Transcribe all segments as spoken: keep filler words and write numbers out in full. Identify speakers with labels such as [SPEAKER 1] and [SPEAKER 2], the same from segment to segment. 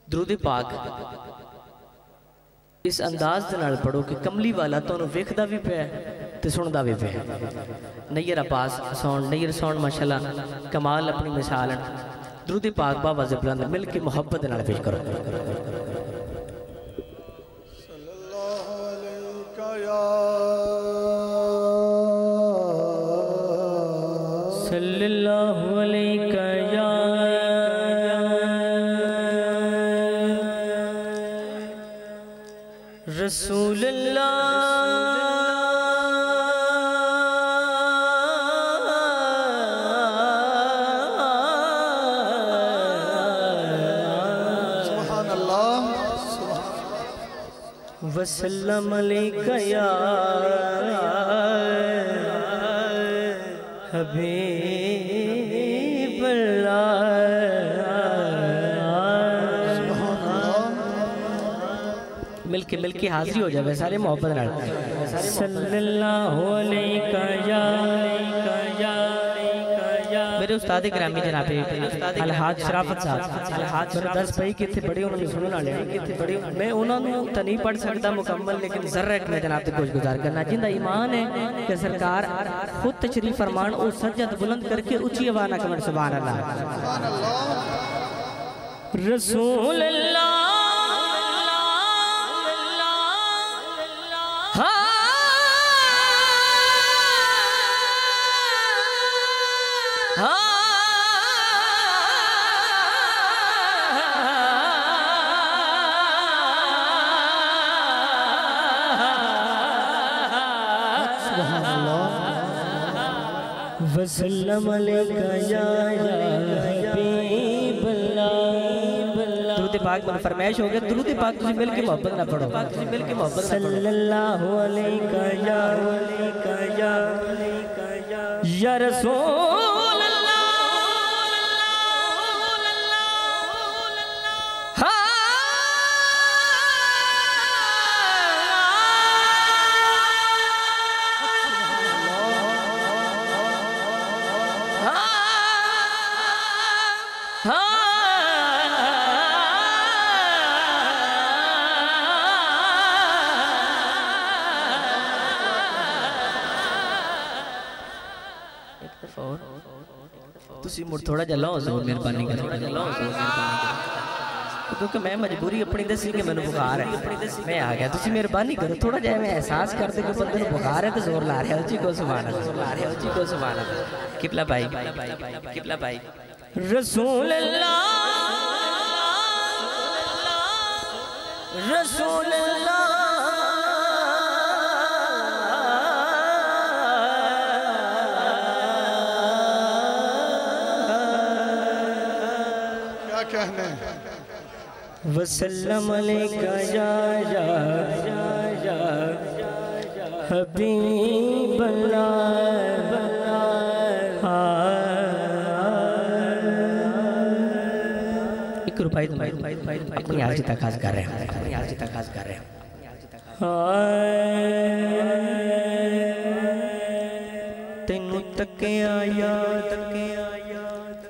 [SPEAKER 1] दरूद पाक इस अंदाज दे नाल पढ़ो कि कमली वाला तुहानूं वेखदा भी पिया ते सुनदा भी पिया। नैयर अब्बास साउंड नैयर साउंड माशाअल्लाह कमाल अपनी मिसाल है। दरूद पाक बाबा ज़बरदस्त मिल के मुहब्बत नाल पेश करो।
[SPEAKER 2] सल्लल्लाहु अलैका या
[SPEAKER 1] सल्लल्लाहु अलैका या रसूलल्लाह
[SPEAKER 2] सुभान अल्लाह
[SPEAKER 1] वसल्लम अलैका या हबीबल्लाह। मिलके मिलके हाजिर हो जाए सारे मोहब्बत नाल। सल्लल्लाहु अलैका या मेरे उस्ताद गिरामी जनाब अलहाज शराफत साहब अलहाज दस भाई कितने बड़े उन्होंने सुनने वाले कितने बड़े मैं उन्होंने तो नहीं पढ़ सकता मुकम्मल लेकिन जरा एक मैं जनाब कुछ गुजार करना जिंदा ईमान है कि सरकार खुद तशरीफ फरमान और सज्जद बुलंद करके ऊंची आवाज़ ना कमेंट सुभान अल्लाह रसूल अल्लाह वसल्लम अलैका या हबीबल्लाह। दरूद पाक में फरमाइश हो गया दरूद पाक तुझे मिल के मोहब्बत ना पढ़ो तुझे मिल के मोहब्बत सल्लल्लाहु अलैका या या रसूल अल्लाह। तुसी मुड़ थोड़ा जा लो जोर मेहरबानी करो क्योंकि मैं मजबूरी अपनी दसी कि मैंने बुखार है मैं आ गया तुसी मेहरबानी करो थोड़ा जाए मैं एहसास करते कि बंदे को बुखार है तो जोर ला रहा है उची को सुभान अल्लाह ला रहा है उची को सुभान अल्लाह। किबला भाई किबला भाई रसूल अल्लाह रसूल अल्लाह
[SPEAKER 2] कहने
[SPEAKER 1] वसल्लम अलैका या या हबीबल्लाह। एक रुपये अपनी आरज़ी तकाज़ कर रहे हैं अपनी आरज़ी तकाज़ कर रहे हैं तेनू तके आया तके आया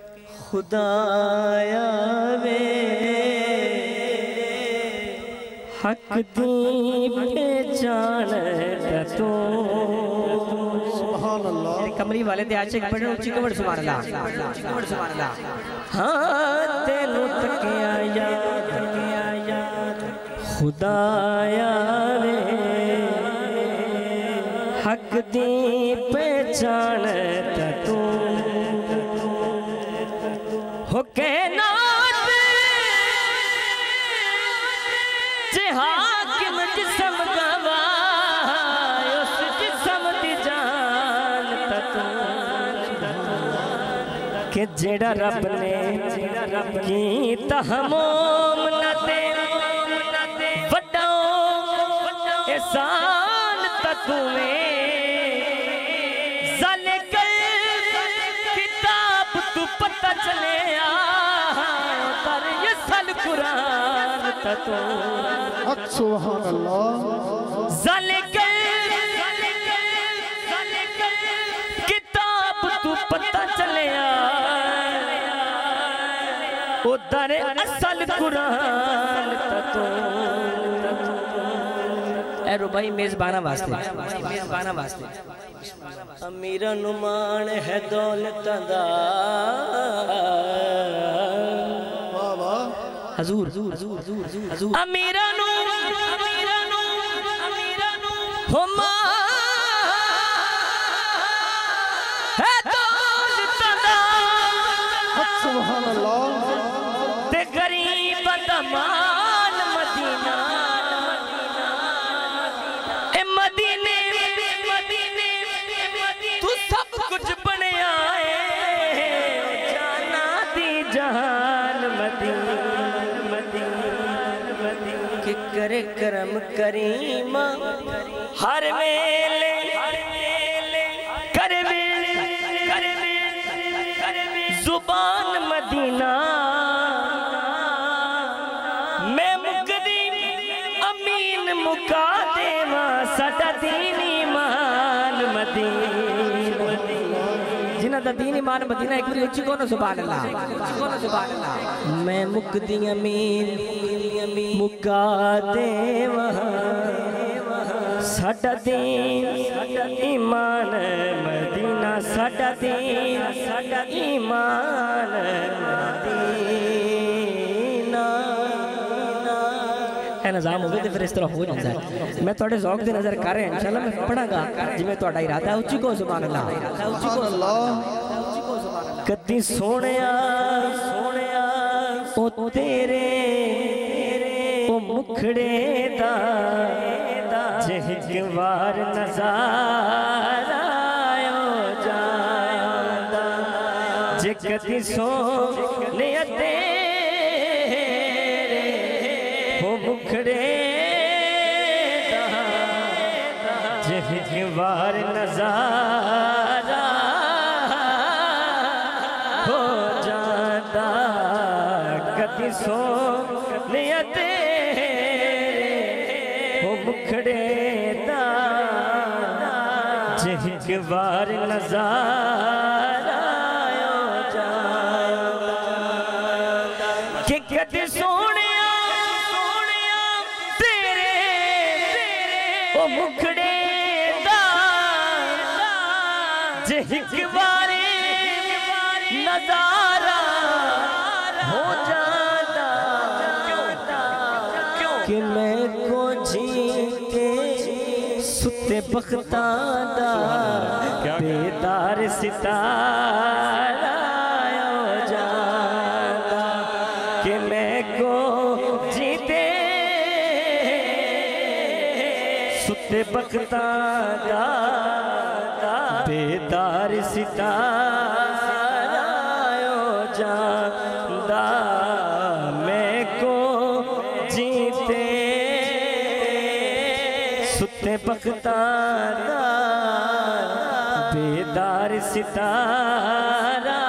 [SPEAKER 1] खुदाया वे हक दी पहचान तू
[SPEAKER 2] सुभान अल्लाह।
[SPEAKER 1] कमरी वाले दे आशिक बड़े ऊंची कमर सुभान अल्लाह सुभान अल्लाह। हाँ तेनू तके आया तके आया खुदाया वे हक दी पहचान तू हो कहना हाकिम जिस्म गवाए उस जिस्म दी जान तू कि जेड़ा रब ने कीता हमोम न ते वड्डा एहसान तू ज़ाले कल किताब तू पता चले पर ये सल कुरान तू
[SPEAKER 2] सुभान अल्लाह। किताब तू पता चलिया
[SPEAKER 1] उधर असल कुरान ततो ए रुबाई मेजबाना वास्ते मेजबाना वास्ते अमीरा नुमान है दौलत दा
[SPEAKER 2] वाह वाह
[SPEAKER 1] हजूर हजूर हजूर हजूर अमीरा नु अमीरा नु अमीरा नु हुमा है दौलत दा
[SPEAKER 2] सुभान अल्लाह
[SPEAKER 1] ते गरीब दा माल मदीना ए मदीने मदीने तू सब कुछ बनया है जाना दी जहान मदीना कि करे करम करीमा हर वेले करे वेले करे वेले जुबान मदीना मैं मुकदी अमीन मुका देवा साडा दीन ईमान मदीना जिन्हां दा दीन ईमान मदीना एक बार उच्ची कोनो सुभान अल्लाह सुभान अल्लाह मैं मुकदी अमीन मुका देवा साडा दीन ईमान मदीना साडा दीन साडा ईमान मदीना है निजाम हो गए तो फिर इस तरह हो जाता है मैं थोड़े ज़ौक़ की नज़र कर रहा हूं इंशाअल्लाह मैं पढ़ांगा जिवें तुहाडा इरादा है उच्ची को सुभान अल्लाह
[SPEAKER 2] सुभान अल्लाह
[SPEAKER 1] कदी सोहणिया सोहणिया ओ तेरे ओ मुखड़े दा एक बार नज़ारा आयो जांदा जे कदी सोहणे तेरे ओ मुखड़े दा जे एक बार नज़ारा हो जांदा कदी सोहणे तेरे ओ मुखड़े एक बार नज़ारा आयो जांदा कि कदी सोहणिया सोहणिया तेरे ओ मुखड़े दा जे एक बार नज़ारा हो जांदा कि मैं को जीते सुते बख्तां दा बेदार सितारा आयो जांदा कि मैं को जीते सुते बख्तां दा बेदार सितारा आयो जांदा मैं को जीते सुते बख्तां दा बेदार सितारा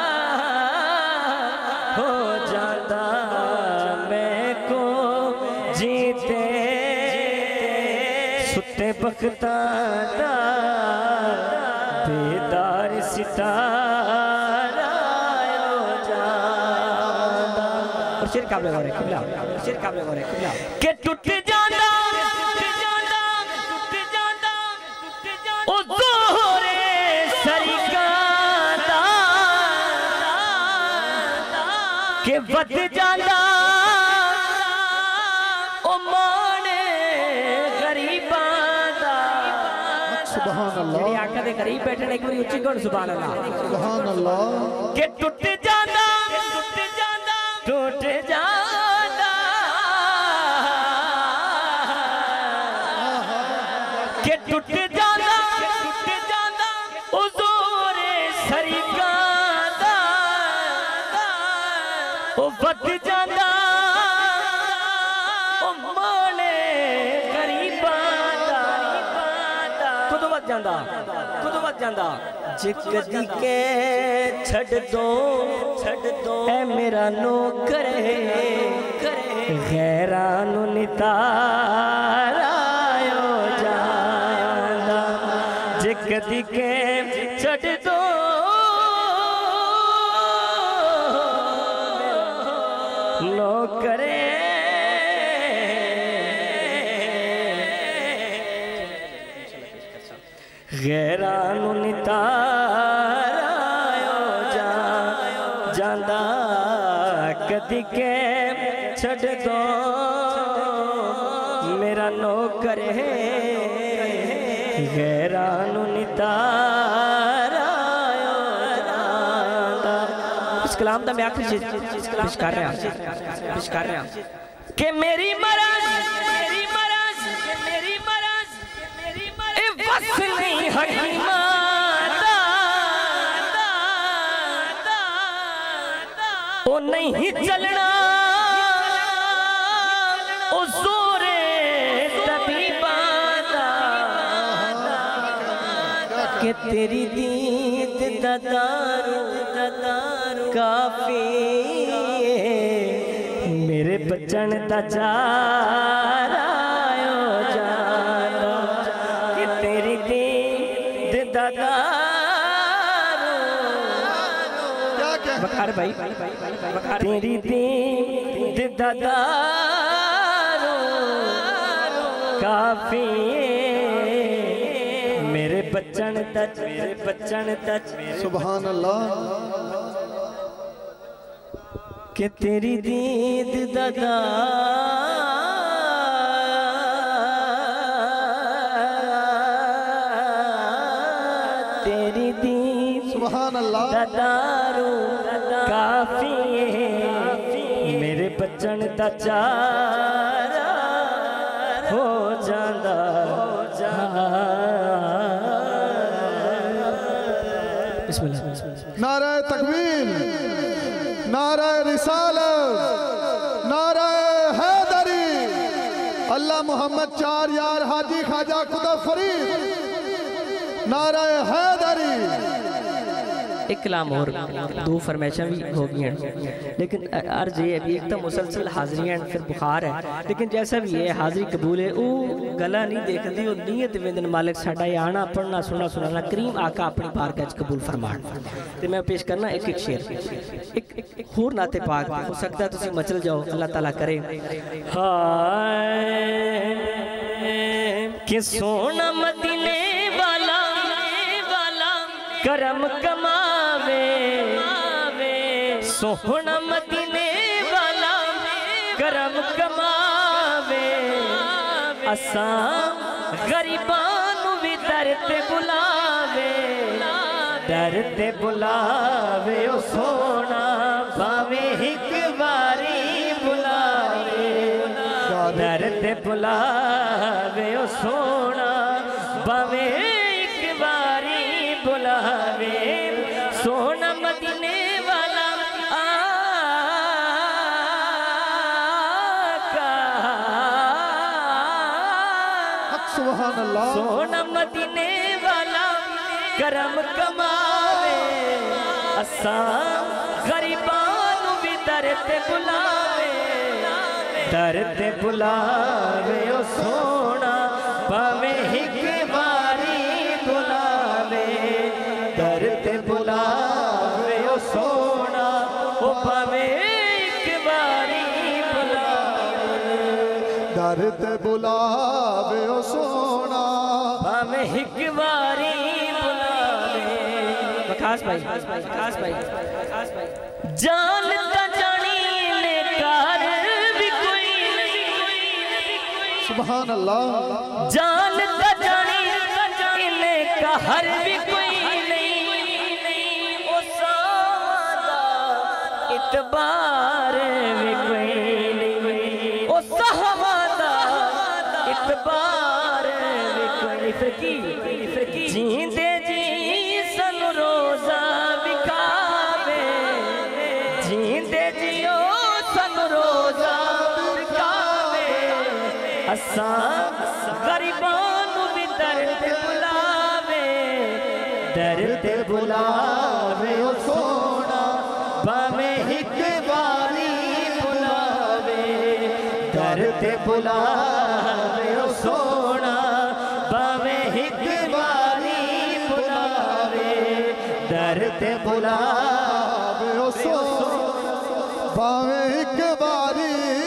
[SPEAKER 1] हो जाता मैं को जीते सुते बख्तां दा बेदार सितारा हो जाता और शेर काबले हो रहे किबला शेर काबले हो रहे किबला के टूट जाता के बद जांदा ओ माने गरीबां दा
[SPEAKER 2] सुभान अल्लाह
[SPEAKER 1] जेड़ी आका दे करीब बैठे एक बार उच्ची कौन सुभान अल्लाह
[SPEAKER 2] सुभान अल्लाह
[SPEAKER 1] के टूट जांदा टूट जांदा टूट जांदा के टूट जांदा टूट जांदा ओ जोरे सरीका ओ बद जांदा ओ माने गरीबां दा खुद बद जांदा खुद बद जांदा जे कदी के छड़ दो छड़ दो ए मेरा नौकर गैरां नू नितारा आयो जांदा जे कदी के छड़ दो करे गैरानू नितारायो जा जांदा कदी के छड़ दो मेरा नौकर है गैरानू नितारायो जांदा। इस कलाम दा मैं आखिरी चीज पेश कर रहा पेश कर रहा कि मेरी मरज़ मेरी मरज़ मेरी मरज़ मेरी मरज़ बस नहीं हकीमा ओ नहीं चलना ओ जोरे तबीबा के तेरी दीद दादारू दादारू काफी मेरे बचन दा चारायो जाना कि तेरी दीद दादारू बखार भाई बखार तेरी दीद दादारू काफी मेरे बचन तच मेरे बचन तच
[SPEAKER 2] सुभान अल्लाह
[SPEAKER 1] के तेरी दीद दादा तेरी दीद
[SPEAKER 2] सुभान अल्लाह
[SPEAKER 1] दादारू काफी मेरे बचन दा चारा हो जांदा
[SPEAKER 2] नारा तकबीर नारा रिसालत नारा हैदरी अल्लाह मोहम्मद चार यार हाजी ख्वाजा खुदा फरीद नारा हैदरी।
[SPEAKER 1] एक कलाम और दो फरमाइशें भी हो गई हैं लेकिन अर्ज ये अभी एक तो मुसलसल हाजिरियां फिर बुखार है लेकिन जैसा भी है हाजिरी कबूल है वो गला नहीं देखती वो नीयत वेदन मालिक साडा आना पढ़ना सुनना सुनाना करीम आका अपनी बारगाह च कबूल फरमान। तो मैं पेश करना एक एक शेर एक होर नाते पाक हो सकता है तुम मचल जाओ अल्लाह ताला करे। हाय कि सोना मदीने वाला करम कमावे सोहना मदीने वाला करम कमावे असा गरीबानू भी दर ते बुलावे दर ते बुलावे ओ सोना भावे एक बारी बुलावे दर ते बुलावे ओ सोना भावे एक बारी बुलावे सोना मदीने वाला आका
[SPEAKER 2] सुभान अल्लाह
[SPEAKER 1] सोना मदीने वाला करम कमावे असा गरीबानू भी दर ते बुलावे दर ते बुलावे ओ सोना भावे एक बारी बुलावे दर ते बुलावे ओ सोना ओ भावे एक बारी बुलावे
[SPEAKER 2] दर ते बुलावे ओ सोना
[SPEAKER 1] भावे एक बारी बुलावे। खास भाई खास भाई जान का जानी ने कार भी कोई नहीं
[SPEAKER 2] सुभान अल्लाह
[SPEAKER 1] जान का जानी ने कहर भी कोई नहीं ओ सादा इतबार भी कोई नहीं ओ सादा इतबार भी कोई नहीं फिर की फिर की जींदे जी सन रोजा विकावे जींदे जियो सन रोजा विकावे असा गरीबानू भी दर ते बुलावे दर ते बुलावे ओ सोना भावे एक बारी बुलावे दर ते बुलावे ओ सोना भावे एक बारी बुलावे दर ते बुलावे ओ सोना
[SPEAKER 2] भावे एक बारी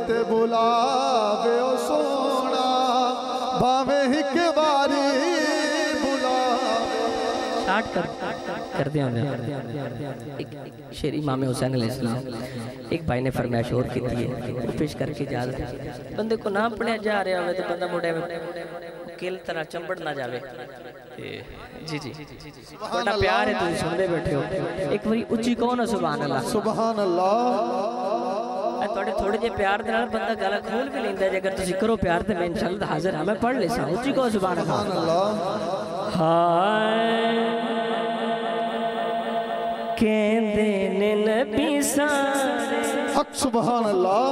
[SPEAKER 2] ते बुलावे ओ सोना भावे हिक बारी बुलावे।
[SPEAKER 1] स्टार्ट कर कर दिया हमने। एक शेर इमाम हुसैन अलैहिस्सलाम एक भाई ने फरमाइश और की थी पेश करके जा बंदे को ना पढ़िया जा रहा हो तो बंदा मुड़े किल तरह चंबड़ ना जावे। जी जी बड़ा प्यार है तुम सुनते बैठे हो एक बारी उच्ची कहो ना सुभान अल्लाह
[SPEAKER 2] सुभान अल्लाह।
[SPEAKER 1] थोड़े थोड़े जे प्यार दे नाल बंदा गला खोल भी लेंदा जे अगर तुसी करो प्यार ते मैं इंशाअल्लाह हाजिर हां मैं पढ़ लेसा उच्ची कहो सुभान अल्लाह। हाय कहंदे ने नबी सारे
[SPEAKER 2] हक सुभान अल्लाह।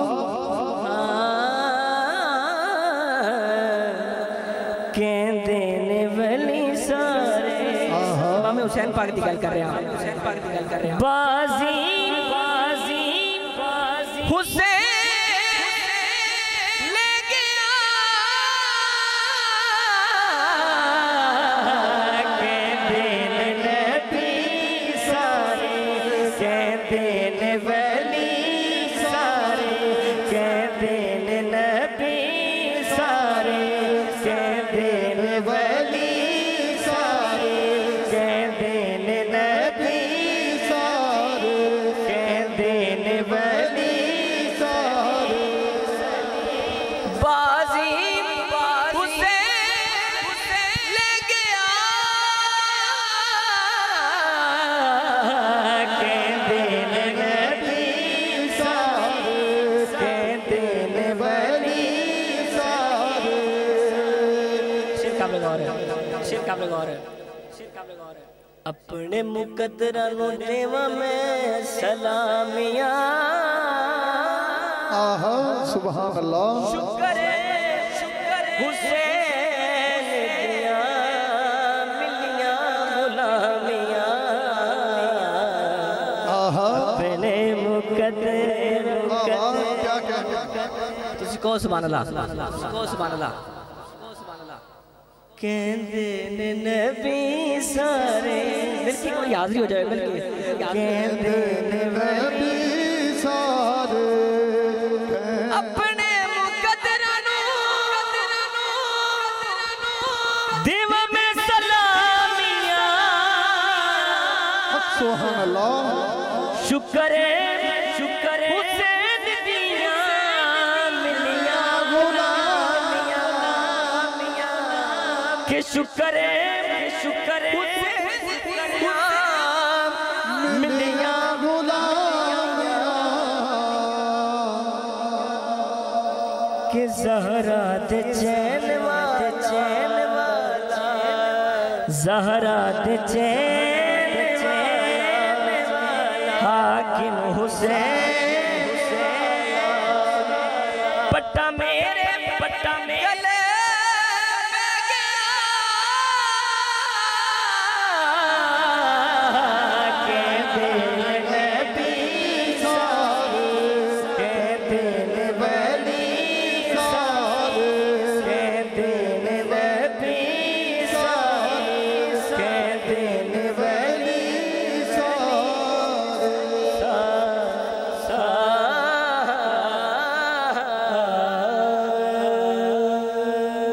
[SPEAKER 1] कहंदे ने वली सारे इमाम हुसैन पाक दी गल कर रहा हूं हुसैन पाक दी गल कर रहा हूं बाजी बाजी बाजी हुसैन ले गया कहंदे ने नबी सारे कहंदे ने वली सारे कहंदे ने नबी सारे कहंदे ने वली सारे कहंदे ने नबी सारे कहंदे ने वली सारे बाजी हुसैन ले गया कहंदे ने नबी सारे कहंदे ने वली सारे। शेर काबिल गौर है शेर काबिल गौर है शेर काबिल गौर है अपने मुकद्दरा नु देवा मैं सलामियां
[SPEAKER 2] आहा सुभान अल्लाह।
[SPEAKER 1] शुक्र है शुक्र है हुसैन दिया मिलिया गुलामियां
[SPEAKER 2] आहा
[SPEAKER 1] अपने मुकद्दर मुकद्दर
[SPEAKER 2] क्या क्या
[SPEAKER 1] तुसी कहो सुभान अल्लाह कहो सुभान अल्लाह कहंदे ने नबी सारे बिल्कुल कोई हाजिरी हो जाए बिल्कुल कहंदे ने
[SPEAKER 2] नबी सारे
[SPEAKER 1] अपने मुकद्दरा नु दिल में सलामियां
[SPEAKER 2] सुभान अल्लाह।
[SPEAKER 1] शुक्र है शुक्र है हुसैन दिया मिलिया गुलामियां के शुक्र है शुक्र है मिलिया के ज़हरा दे चैन वाला चैन वाला ज़हरा दे चैन वाला हाकिम हुसैन